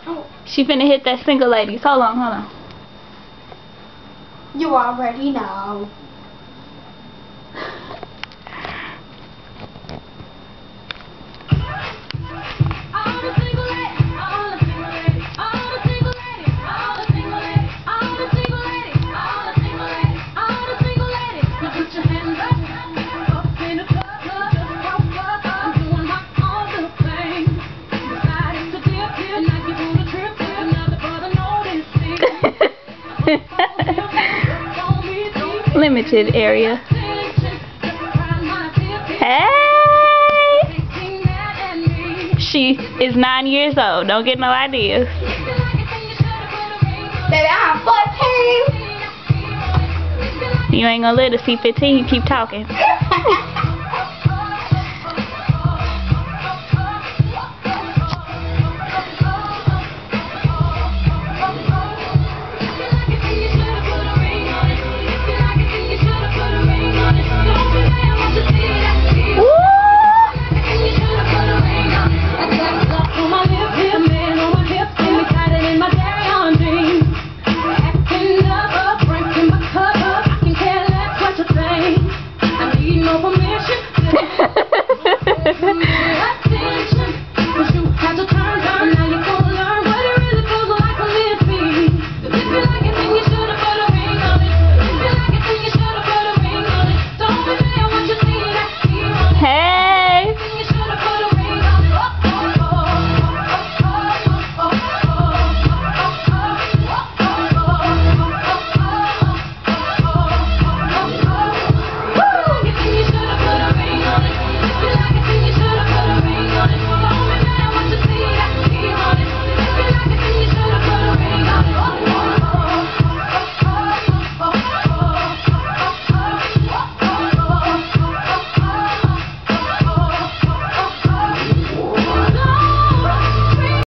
She finna hit that single ladies. Hold on. You already know. Limited area. Hey! She is 9 years old. Don't get no ideas. Baby, I'm 14. You ain't gonna live to see 15. You keep talking.